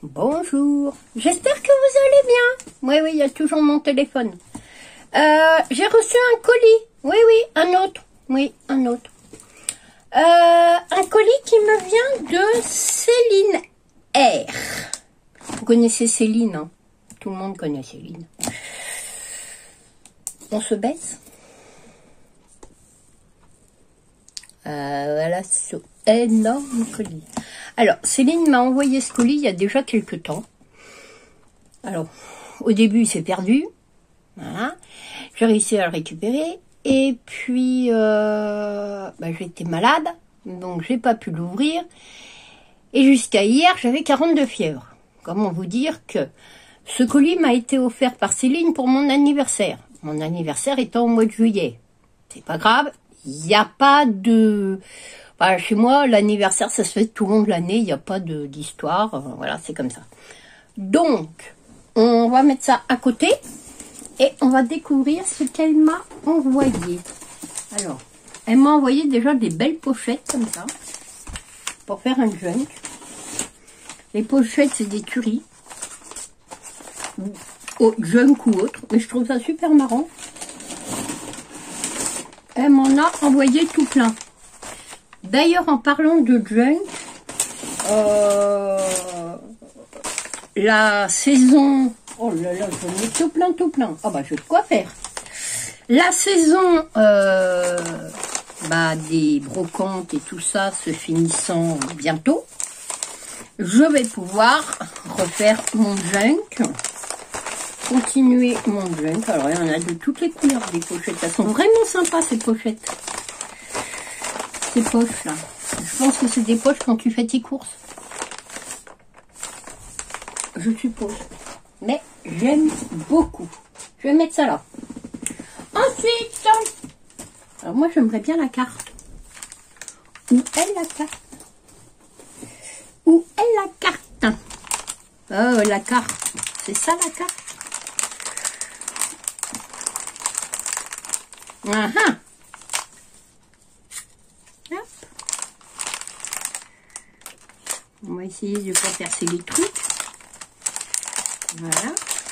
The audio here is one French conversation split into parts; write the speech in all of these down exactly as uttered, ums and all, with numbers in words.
Bonjour, j'espère que vous allez bien. Oui, oui, il y a toujours mon téléphone. Euh, j'ai reçu un colis. Oui, oui, un autre. Oui, un autre. Euh, un colis qui me vient de Céline R. Vous connaissez Céline, hein? Tout le monde connaît Céline. On se baisse. Euh, voilà ce énorme colis. Alors, Céline m'a envoyé ce colis il y a déjà quelques temps. Alors, au début, il s'est perdu. Voilà. J'ai réussi à le récupérer. Et puis, euh, bah, j'étais malade. Donc, j'ai pas pu l'ouvrir. Et jusqu'à hier, j'avais quarante-deux fièvres. Comment vous dire que ce colis m'a été offert par Céline pour mon anniversaire. Mon anniversaire étant au mois de juillet. C'est pas grave. Il n'y a pas de... Enfin, chez moi, l'anniversaire, ça se fait tout le long de l'année. Il n'y a pas d'histoire. Voilà, c'est comme ça. Donc, on va mettre ça à côté. Et on va découvrir ce qu'elle m'a envoyé. Alors, elle m'a envoyé déjà des belles pochettes comme ça. Pour faire un junk. Les pochettes, c'est des tueries. Ou junk ou autre. Mais je trouve ça super marrant. Elle m'en a envoyé tout plein. D'ailleurs, en parlant de junk, euh, la saison... Oh là là, j'en ai tout plein, tout plein. Ah bah, j'ai de quoi faire. La saison euh, bah, des brocantes et tout ça se finissant bientôt, je vais pouvoir refaire mon junk. Continuer mon junk. Alors, il y en a de toutes les couleurs des pochettes. Elles sont vraiment sympas, ces pochettes. Ces poches, là. Je pense que c'est des poches quand tu fais tes courses. Je suppose. Mais j'aime beaucoup. Je vais mettre ça là. Ensuite, alors moi, j'aimerais bien la carte. Où est la carte? Où est la carte? Oh, la carte. C'est ça, la carte? Ah ah. Hop. On va essayer de ne pas percer les trucs. Voilà.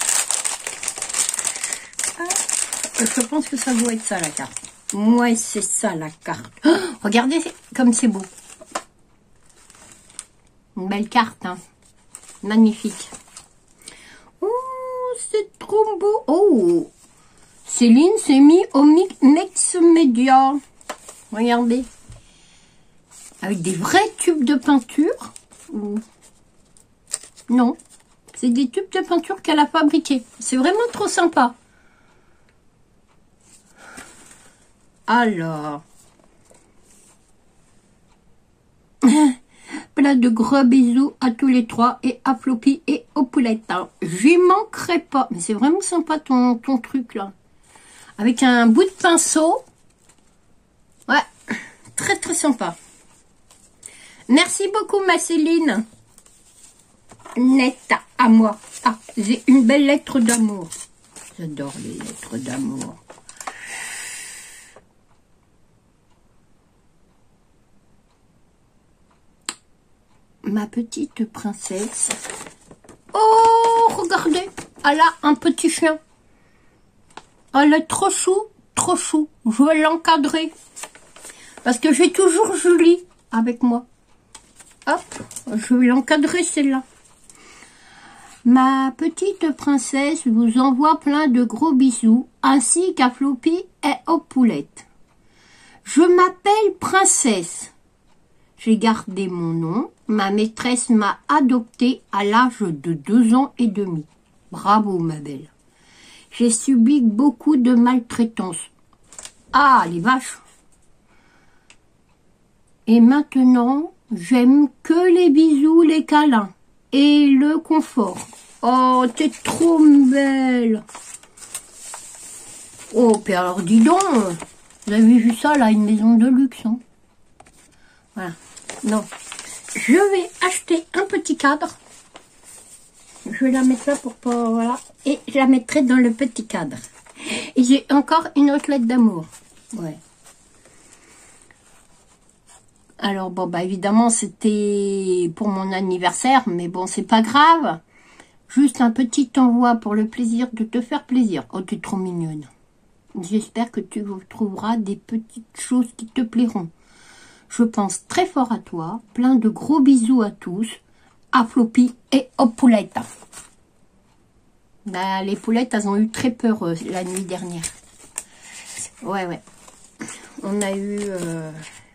Hop. Je pense que ça doit être ça la carte. Moi, c'est ça la carte. Oh, regardez comme c'est beau. Une belle carte, hein. Magnifique. Oh, c'est trop beau. Oh, Céline s'est mis au Mix Media. Regardez. Avec des vrais tubes de peinture. Non. C'est des tubes de peinture qu'elle a fabriqués. C'est vraiment trop sympa. Alors. Plein de gros bisous à tous les trois. Et à Floppy et aux poulettes. J'y manquerai pas. Mais c'est vraiment sympa ton, ton truc là. Avec un bout de pinceau. Ouais. Très très sympa. Merci beaucoup ma Céline. Nette à moi. Ah, j'ai une belle lettre d'amour. J'adore les lettres d'amour. Ma petite princesse. Oh, regardez. Elle a un petit chien. Elle est trop chou, trop chou. Je vais l'encadrer. Parce que j'ai toujours Julie avec moi. Hop, je vais l'encadrer celle-là. Ma petite princesse vous envoie plein de gros bisous, ainsi qu'à Floppy et aux poulettes. Je m'appelle Princesse. J'ai gardé mon nom. Ma maîtresse m'a adoptée à l'âge de deux ans et demi. Bravo, ma belle. J'ai subi beaucoup de maltraitance. Ah, les vaches. Et maintenant, j'aime que les bisous, les câlins. Et le confort. Oh, t'es trop belle. Oh, puis alors, dis donc. Vous avez vu ça, là, une maison de luxe. Hein. Voilà. Non. Je vais acheter un petit cadre. Je vais la mettre là pour pas... Voilà. Et je la mettrai dans le petit cadre. Et j'ai encore une autre lettre d'amour. Ouais. Alors bon, bah évidemment, c'était pour mon anniversaire, mais bon, c'est pas grave. Juste un petit envoi pour le plaisir de te faire plaisir. Oh, tu es trop mignonne. J'espère que tu trouveras des petites choses qui te plairont. Je pense très fort à toi. Plein de gros bisous à tous. À Floppy et aux poulettes. Bah, les poulettes, elles ont eu très peur euh, la nuit dernière. Ouais, ouais. On a eu euh,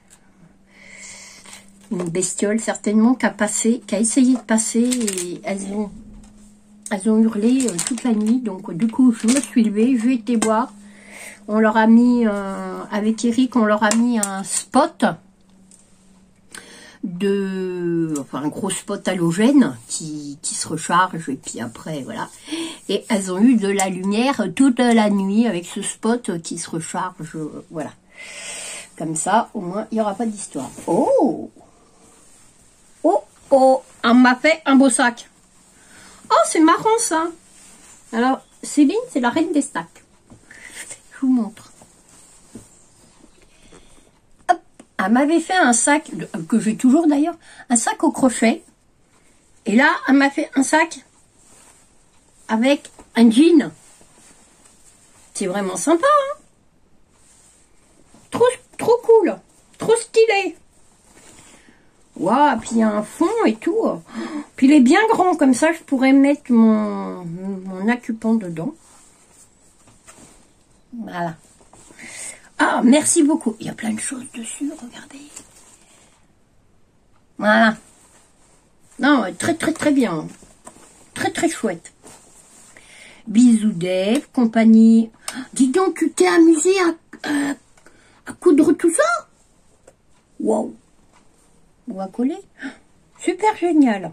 une bestiole, certainement, qui a passé, qui a essayé de passer et elles ont, elles ont hurlé euh, toute la nuit. Donc, du coup, je me suis levée, j'ai été voir. On leur a mis, euh, avec Eric, on leur a mis un spot de, enfin un gros spot halogène qui, qui se recharge et puis après voilà. Et elles ont eu de la lumière toute la nuit avec ce spot qui se recharge, voilà. Comme ça, au moins, il n'y aura pas d'histoire. Oh, oh, oh, on m'a fait un beau sac. Oh, c'est marrant ça. Alors, Céline, c'est la reine des stacks. Je vous montre. Hop, elle m'avait fait un sac, que j'ai toujours d'ailleurs, un sac au crochet. Et là, elle m'a fait un sac avec un jean. C'est vraiment sympa, hein? Trop, trop cool. Trop stylé. Waouh, puis il y a un fond et tout. Puis il est bien grand, comme ça je pourrais mettre mon, mon occupant dedans. Voilà. Ah, merci beaucoup. Il y a plein de choses dessus, regardez. Voilà. Non, très très très bien. Très très chouette. Bisous Dave, compagnie. Dis donc, tu t'es amusé à, à, à coudre tout ça? Waouh. On va coller. Super génial.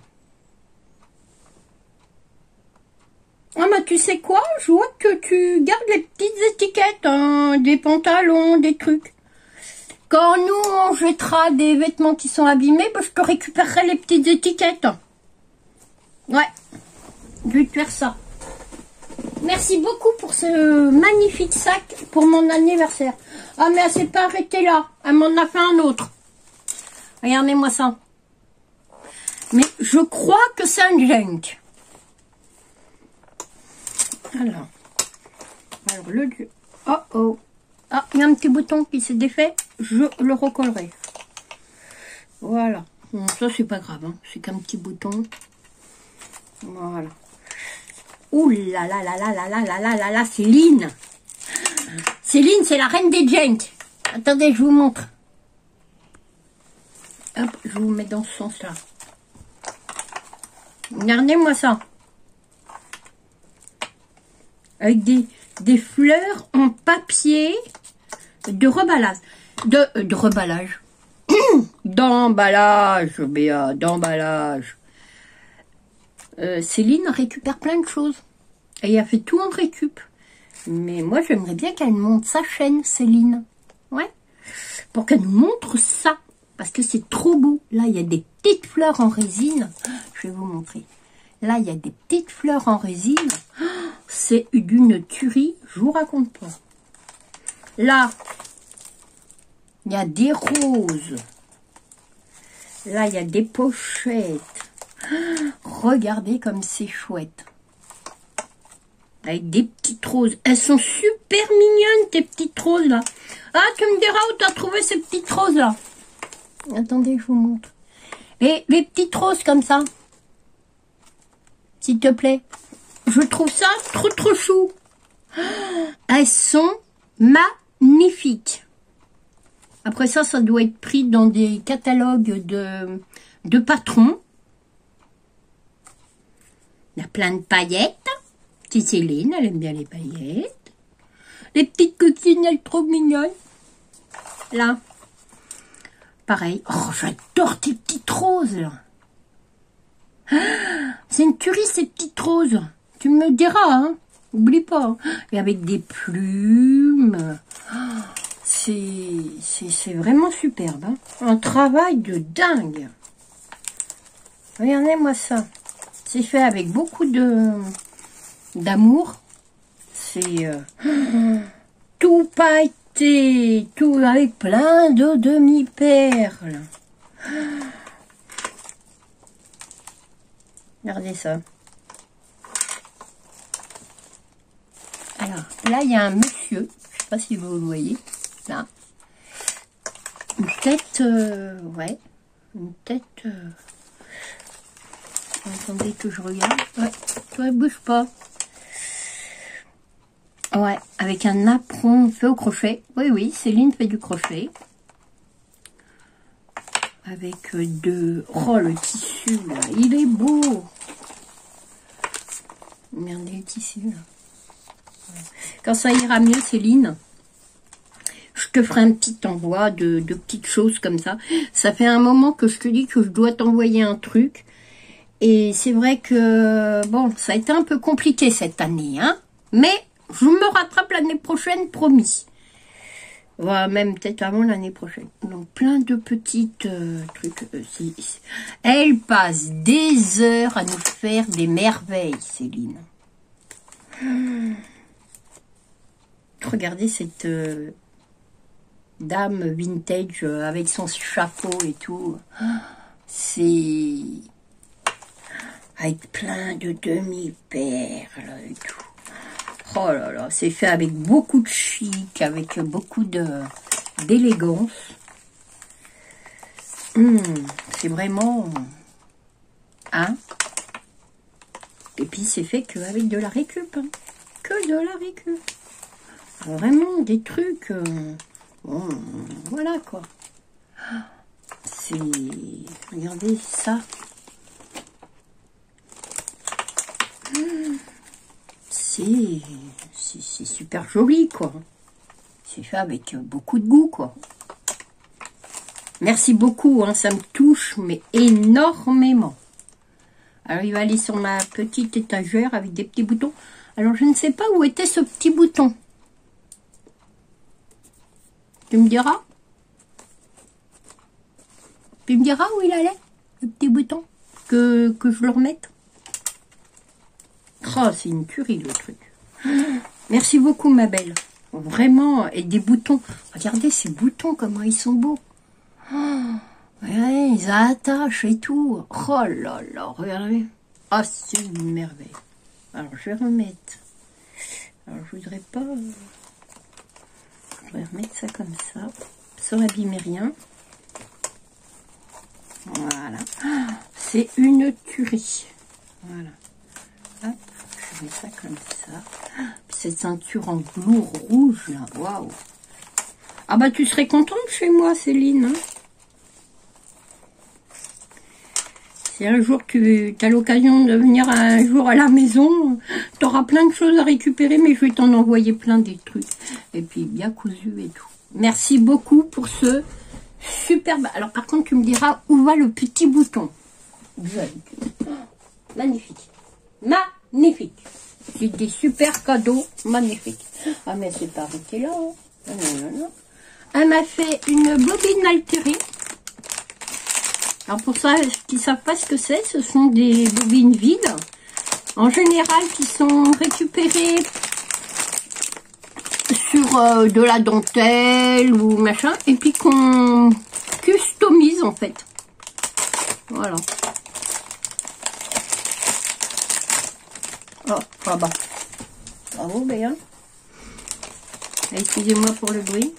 Ah bah tu sais quoi, je vois que tu gardes les petites étiquettes, hein, des pantalons, des trucs. Quand nous on jettera des vêtements qui sont abîmés, bah, je te récupérerai les petites étiquettes. Ouais, je vais te faire ça. Merci beaucoup pour ce magnifique sac pour mon anniversaire. Ah mais elle s'est pas arrêtée là, elle m'en a fait un autre. Regardez-moi ça. Mais je crois que c'est un junk. Alors, alors le dieu. Oh oh. Ah, il y a un petit bouton qui s'est défait. Je le recollerai. Voilà. Bon, ça, c'est pas grave. Hein. C'est qu'un petit bouton. Voilà. Ouh là là là là là là là là là là, Céline. Céline, c'est la reine des junks. Attendez, je vous montre. Hop, je vous mets dans ce sens-là. Regardez-moi ça. Avec des, des fleurs en papier de reballage. De, euh, de reballage. D'emballage, Béa, d'emballage. Euh, Céline récupère plein de choses. Et elle a fait tout en récup. Mais moi, j'aimerais bien qu'elle monte sa chaîne, Céline. Ouais. Pour qu'elle nous montre ça. Parce que c'est trop beau. Là, il y a des petites fleurs en résine. Je vais vous montrer. Là, il y a des petites fleurs en résine. C'est d'une tuerie. Je vous raconte pas. Là, il y a des roses. Là, il y a des pochettes. Regardez comme c'est chouette. Avec des petites roses. Elles sont super mignonnes, tes petites roses là. Ah, tu me diras où tu as trouvé ces petites roses là. Attendez, je vous montre. Et les petites roses comme ça. S'il te plaît. Je trouve ça trop trop chou. Elles sont magnifiques. Après ça, ça doit être pris dans des catalogues de, de patrons. Il y a plein de paillettes. C'est Céline, elle aime bien les paillettes. Les petites coccinelles trop mignonnes. Là. Pareil. Oh, j'adore tes petites roses, là. Ah, c'est une tuerie, ces petites roses. Tu me diras, hein. Oublie pas. Et avec des plumes. C'est vraiment superbe. Hein. Un travail de dingue. Regardez-moi ça. C'est fait avec beaucoup de d'amour. C'est euh, tout pailleté, tout avec plein de demi-perles. Regardez ça. Alors, là, il y a un monsieur. Je sais pas si vous le voyez. Là. Une tête... Euh, ouais. Une tête... Euh, attendez que je regarde. Ouais. Toi, bouge pas. Ouais. Avec un apron fait au crochet. Oui, oui. Céline fait du crochet. Avec de... Oh, le tissu, là. Il est beau. Regardez le tissu, là. Quand ça ira mieux, Céline, je te ferai un petit envoi de, de petites choses comme ça. Ça fait un moment que je te dis que je dois t'envoyer un truc. Et c'est vrai que, bon, ça a été un peu compliqué cette année, hein. Mais je me rattrape l'année prochaine, promis. Voilà, même peut-être avant l'année prochaine. Donc, plein de petites euh, trucs. Euh, si, si. Elle passe des heures à nous faire des merveilles, Céline. Hum. Regardez cette euh, dame vintage euh, avec son chapeau et tout. C'est avec plein de demi-perles et tout. Oh là là, c'est fait avec beaucoup de chic, avec beaucoup de d'élégance. Mmh, c'est vraiment... Hein? Et puis c'est fait qu'avec de la récup. Hein. Que de la récup. Vraiment des trucs, euh, bon, voilà quoi. C'est, regardez ça. C'est, c'est super joli quoi. C'est fait avec beaucoup de goût quoi. Merci beaucoup, hein, ça me touche mais énormément. Alors il va aller sur ma petite étagère avec des petits boutons. Alors je ne sais pas où était ce petit bouton. Tu me diras? Tu me diras où il allait, le petit bouton? Que, que je le remette? Oh, c'est une tuerie le truc. Merci beaucoup ma belle. Vraiment, et des boutons. Regardez ces boutons, comment ils sont beaux. Oh, regardez, ils attachent et tout. Oh là là, regardez. Ah, oh, c'est une merveille. Alors, je vais remettre. Alors, je voudrais pas... Je vais remettre ça comme ça, sans abîmer rien. Voilà. C'est une tuerie. Voilà. Hop, je mets ça comme ça. Cette ceinture en velours rouge, là. Waouh. Ah bah, tu serais contente chez moi, Céline. Hein, si un jour tu as l'occasion de venir un jour à la maison, tu auras plein de choses à récupérer, mais je vais t'en envoyer plein des trucs. Et puis bien cousu et tout. Merci beaucoup pour ce superbe. Alors par contre, tu me diras où va le petit bouton. Magnifique. Magnifique. C'est des super cadeaux magnifiques. Ah mais c'est pas arrêté là. Hein. Non, non, non. Elle m'a fait une bobine altérée. Alors pour ça, ceux qui ne savent pas ce que c'est, ce sont des bobines vides, en général qui sont récupérées sur euh, de la dentelle ou machin, et puis qu'on customise en fait. Voilà. Oh, ah bah. Bravo, bien. Excusez-moi pour le bruit.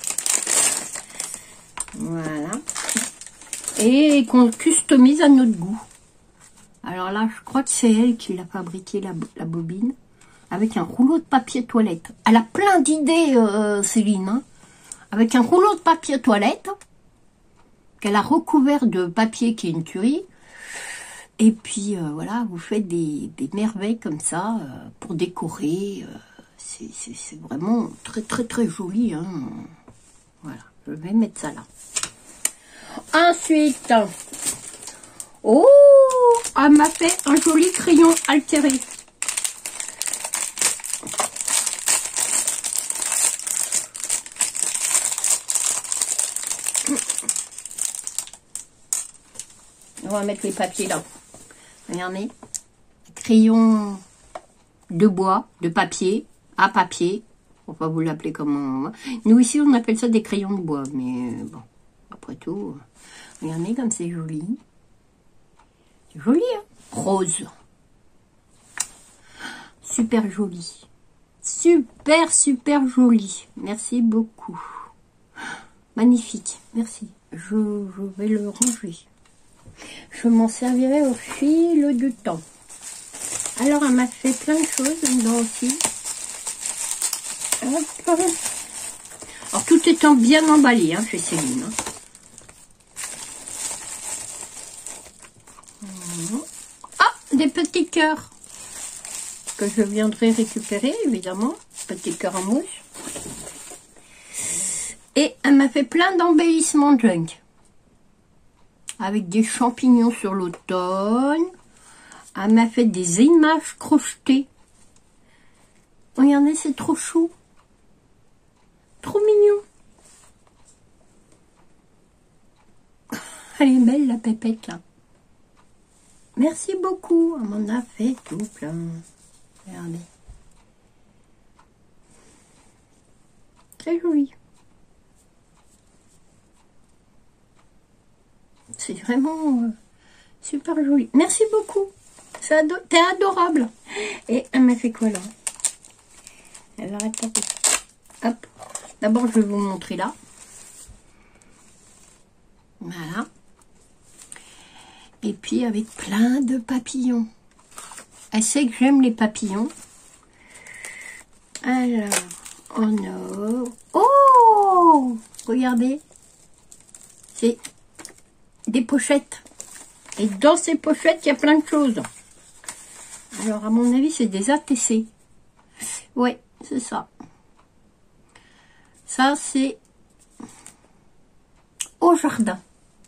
Voilà. Et qu'on customise à notre goût. Alors là, je crois que c'est elle qui l'a fabriqué, la, la bobine, avec un rouleau de papier toilette. Elle a plein d'idées, euh, Céline, hein, avec un rouleau de papier toilette, qu'elle a recouvert de papier qui est une tuerie. Et puis, euh, voilà, vous faites des, des merveilles comme ça, euh, pour décorer. Euh, c'est vraiment très, très, très joli. Hein. Voilà, je vais mettre ça là. Ensuite, oh, elle m'a fait un joli crayon altéré. On va mettre les papiers là. Regardez, crayon de bois, de papier, à papier. On va vous l'appeler comment. Nous ici, on appelle ça des crayons de bois, mais bon. Après tout, regardez comme c'est joli. C'est joli, hein? Rose. Super joli. Super, super joli. Merci beaucoup. Magnifique. Merci. Je, je vais le ranger. Je m'en servirai au fil du temps. Alors, elle m'a fait plein de choses dedans aussi. Hop. Alors, tout étant bien emballé, hein, chez Céline. Hein. Ah, des petits cœurs. Que je viendrai récupérer, évidemment. Petits cœurs en mousse. Et elle m'a fait plein d'embellissements junk. Avec des champignons sur l'automne. Elle m'a fait des images crochetées. Regardez, c'est trop chou. Trop mignon. Elle est belle, la pépette, là. Merci beaucoup. Elle m'en a fait tout plein. Regardez. Très joli. C'est vraiment euh, super joli. Merci beaucoup. Ado T'es adorable. Et elle m'a fait quoi là? Elle arrête pas. Hop. D'abord, je vais vous montrer là. Voilà. Et puis avec plein de papillons. Elle sait que j'aime les papillons. Alors, on a... Oh! Regardez. C'est des pochettes. Et dans ces pochettes, il y a plein de choses. Alors, à mon avis, c'est des A T C. Ouais, c'est ça. Ça, c'est au jardin.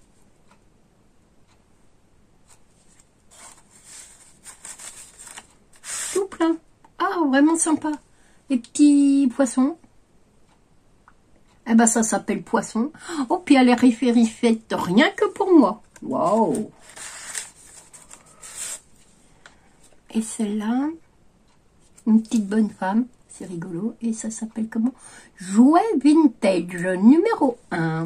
Tout plein. Ah, vraiment sympa. Les petits poissons. Eh ben, ça s'appelle poisson. Oh, puis elle est référifette rien que pour moi. Waouh. Et celle-là, une petite bonne femme. C'est rigolo. Et ça s'appelle comment? Jouet vintage numéro un.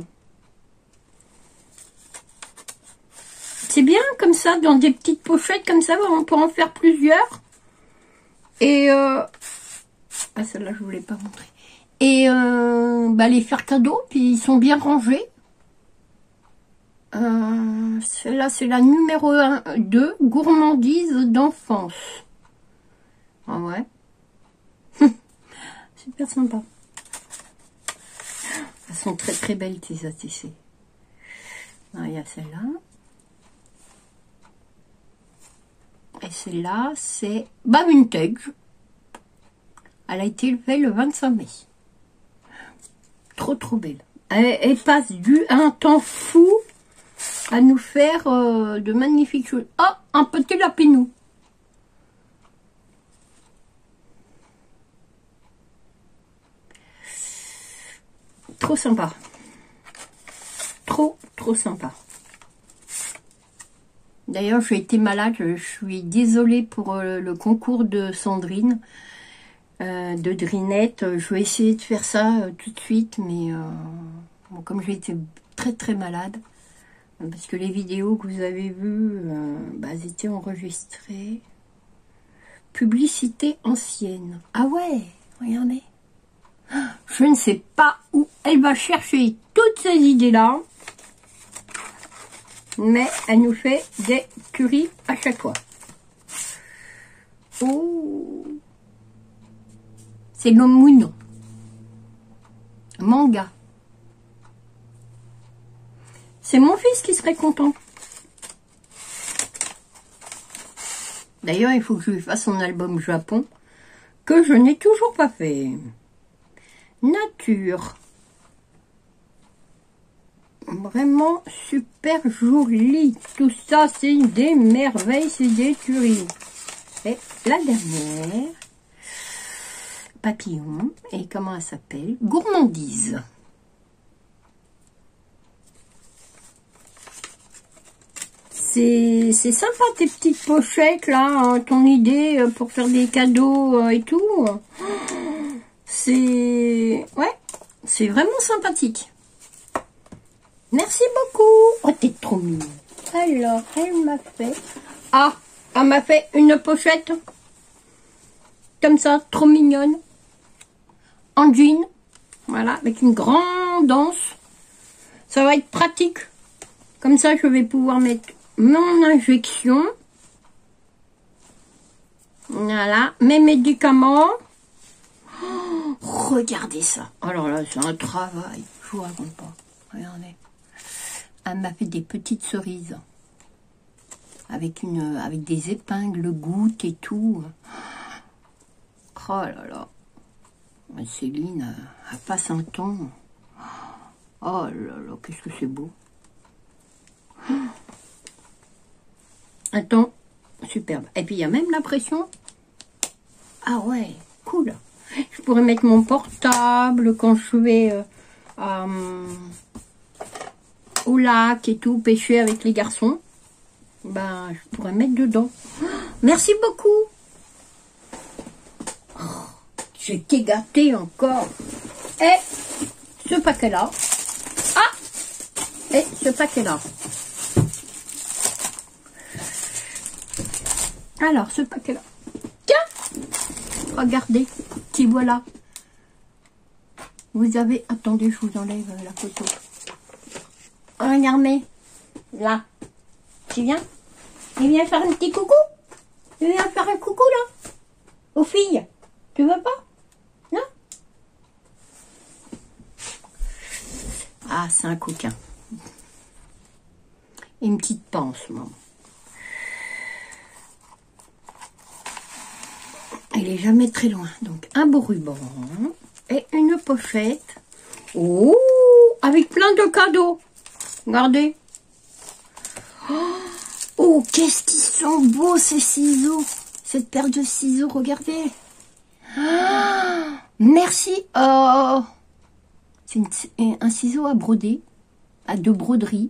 C'est bien comme ça, dans des petites pochettes comme ça, on peut en faire plusieurs. Et euh... ah, celle-là, je voulais pas montrer. Et euh, bah, les faire cadeau, puis ils sont bien rangés. Euh, celle-là, c'est la numéro un, deux, gourmandise d'enfance. Ah ouais. Super sympa. Elles sont très très belles, tes A T C. Ah, il y a celle-là. Et celle-là, c'est bah, vintage. Elle a été faite le vingt-cinq mai. Trop trop belle. Elle, elle passe du un temps fou à nous faire euh, de magnifiques choses. Oh, un petit lapinou. Trop sympa. Trop trop sympa. D'ailleurs, j'ai été malade. Je suis désolée pour euh, le concours de Sandrine. Euh, de Drinette, je vais essayer de faire ça euh, tout de suite, mais euh, bon, comme j'ai été très très malade, euh, parce que les vidéos que vous avez vues, euh, bah, elles étaient enregistrées. Publicité ancienne. Ah ouais, regardez. Je ne sais pas où elle va chercher toutes ces idées-là, mais elle nous fait des currys à chaque fois. Oh! C'est le mounon. Manga. C'est mon fils qui serait content. D'ailleurs, il faut que je lui fasse son album Japon, que je n'ai toujours pas fait. Nature. Vraiment super joli. Tout ça, c'est des merveilles, c'est des tueries. Et la dernière... papillon, et comment elle s'appelle? Gourmandise. C'est sympa tes petites pochettes là, hein, ton idée pour faire des cadeaux euh, et tout. C'est... ouais, c'est vraiment sympathique. Merci beaucoup. Oh, t'es trop mignon. Alors, elle m'a fait... Ah, elle m'a fait une pochette. Comme ça, trop mignonne. En jean. Voilà, avec une grande anse. Ça va être pratique. Comme ça, je vais pouvoir mettre mon injection. Voilà, mes médicaments. Oh, regardez ça. Alors là, c'est un travail. Je vous raconte pas. Regardez. Elle m'a fait des petites cerises. Avec, une, avec des épingles gouttes et tout. Oh là là. Céline, elle passe un temps. Oh là là, qu'est-ce que c'est beau. Attends, superbe. Et puis il y a même la pression. Ah ouais, cool. Je pourrais mettre mon portable quand je vais euh, euh, au lac et tout, pêcher avec les garçons. Ben, je pourrais mettre dedans. Merci beaucoup. Oh, j'ai été gâtée encore. Et ce paquet-là. Ah, et ce paquet-là. Alors, ce paquet-là. Tiens, regardez, qui voilà. Vous avez... Attendez, je vous enlève la photo. Regardez, là. Tu viens? Tu viens faire un petit coucou? Tu viens faire un coucou, là? Aux filles? Tu veux pas? Non? Ah, c'est un coquin. Et une petite panse, maman. Il est jamais très loin. Donc, un beau ruban et une pochette. Oh, avec plein de cadeaux. Regardez. Oh, qu'est-ce qu'ils sont beaux, ces ciseaux. Cette paire de ciseaux, regardez. Ah, merci. Oh, c'est un ciseau à broder, à deux broderies.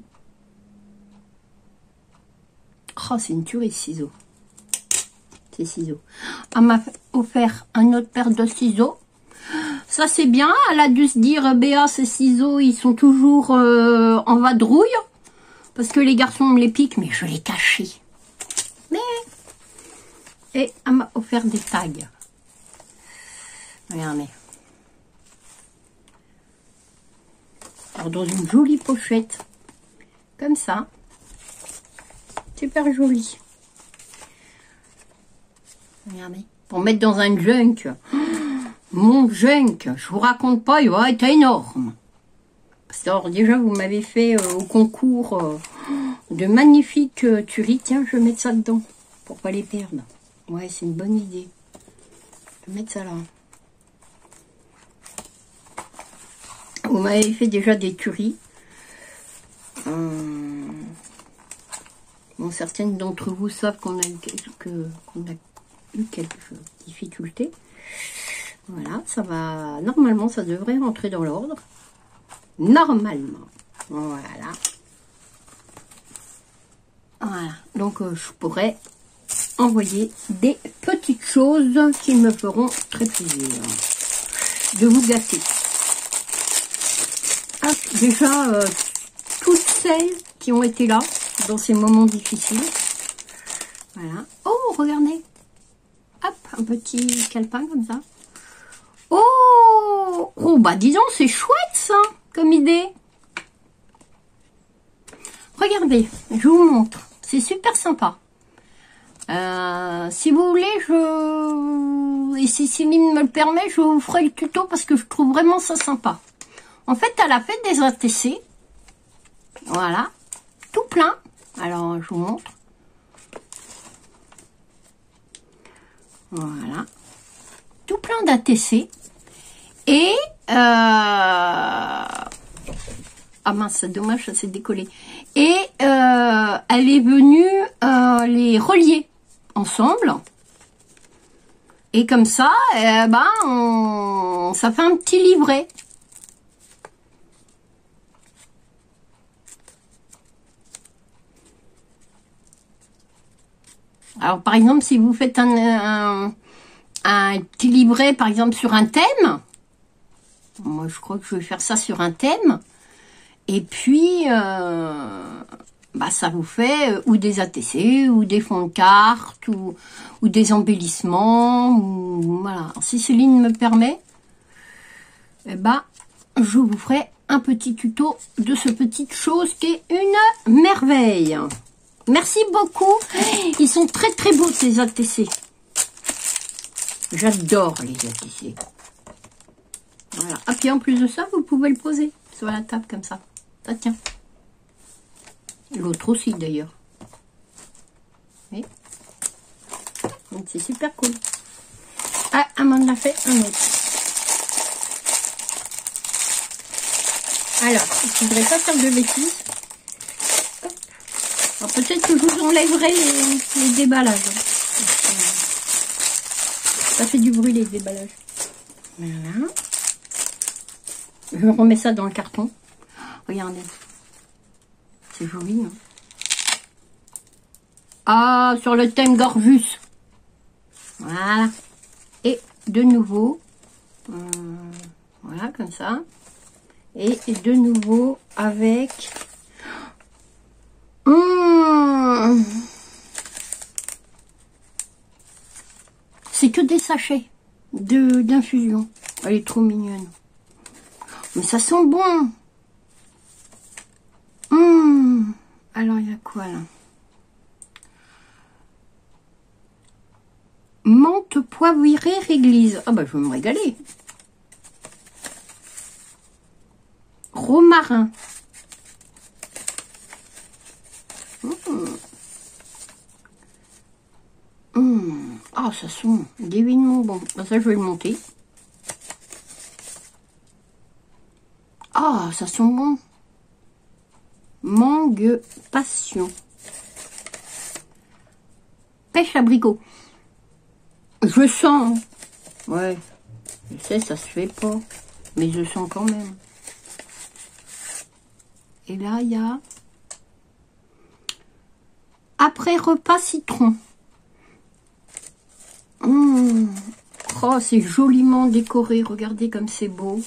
Oh, c'est une tuerie, ce ciseau. Ces ciseaux. Elle m'a offert un autre paire de ciseaux. Ça, c'est bien. Elle a dû se dire, Béa, ces ciseaux, ils sont toujours euh, en vadrouille. Parce que les garçons me les piquent, mais je les cachais. Mais... Et elle m'a offert des tags. Regardez. Alors, dans une jolie pochette. Comme ça. Super jolie. Regardez. Pour mettre dans un junk. Mon junk, je vous raconte pas, il va être énorme. Parce que alors, déjà, vous m'avez fait euh, au concours euh, de magnifiques euh, tueries. Tiens, je vais mettre ça dedans. Pour pas les perdre. Ouais, c'est une bonne idée. Je vais mettre ça là. Vous m'avez fait déjà des tueries. Euh... Bon, certaines d'entre vous savent qu'on a eu quelques, qu'on a eu quelques difficultés. Voilà, ça va. Normalement, ça devrait rentrer dans l'ordre. Normalement. Voilà. Voilà. Donc, euh, je pourrais envoyer des petites choses qui me feront très plaisir de vous gâter. Ah, déjà, euh, toutes celles qui ont été là dans ces moments difficiles. Voilà. Oh, regardez. Hop, un petit calepin comme ça. Oh, oh bah dis donc, c'est chouette ça, comme idée. Regardez, je vous montre. C'est super sympa. Euh, si vous voulez, je... Et si Céline me le permet, je vous ferai le tuto parce que je trouve vraiment ça sympa. En fait, elle a fait des A T C. Voilà. Tout plein. Alors, je vous montre. Voilà. Tout plein d'A T C. Et... Euh... Ah mince, c'est dommage, ça s'est décollé. Et euh, elle est venue euh, les relier ensemble. Et comme ça, eh ben, on... ça fait un petit livret. Alors, par exemple, si vous faites un, un, un petit livret, par exemple, sur un thème, moi, je crois que je vais faire ça sur un thème, Et puis, euh, bah, ça vous fait euh, ou des A T C, ou des fonds de carte, ou, ou des embellissements, ou voilà. Alors, si Céline me permet, eh ben, je vous ferai un petit tuto de ce petite chose qui est une merveille. Merci beaucoup. Ils sont très très beaux ces A T C. J'adore les A T C. Voilà. Ah, puis en plus de ça, vous pouvez le poser sur la table comme ça. Ça tient. L'autre aussi d'ailleurs. Oui. Donc c'est super cool. Ah, Amanda l'a fait un autre. Alors, je ne voudrais pas faire de bêtises. Alors peut-être que je vous enlèverai les, les déballages. Ça fait du bruit les déballages. Voilà. Je remets ça dans le carton. Regardez. C'est joli, hein. Ah, sur le thème Gorgus. Voilà. Et de nouveau. Hum, voilà, comme ça. Et de nouveau avec... Hum, c'est que des sachets de d'infusion. Elle est trop mignonne. Mais ça sent bon. Hum, alors, il y a quoi, là? Menthe poivrée réglisse. Ah, bah, je vais me régaler. Romarin. Mmh. Mmh. Ah, ça sent divinement bon. Ben, ça, je vais le monter. Ah, ça sent bon. Mangue passion. Pêche abricot. Je sens. Ouais. Je sais, ça se fait pas. Mais je sens quand même. Et là, il y a après repas citron. Mmh. Oh, c'est joliment décoré. Regardez comme c'est beau.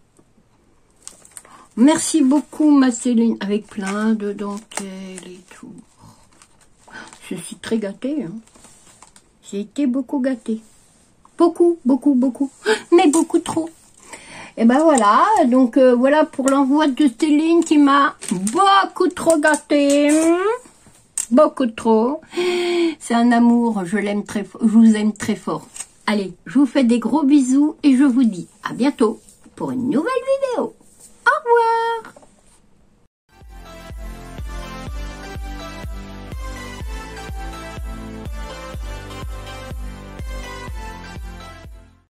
Merci beaucoup, ma Céline. Avec plein de dentelles et tout. Je suis très gâtée. Hein. J'ai été beaucoup gâtée. Beaucoup, beaucoup, beaucoup. Mais beaucoup trop. Et ben voilà, donc euh, voilà pour l'envoi de Céline qui m'a beaucoup trop gâtée. Beaucoup trop. C'est un amour, je l'aime très fort, je vous aime très fort. Allez, je vous fais des gros bisous et je vous dis à bientôt pour une nouvelle vidéo. Au revoir.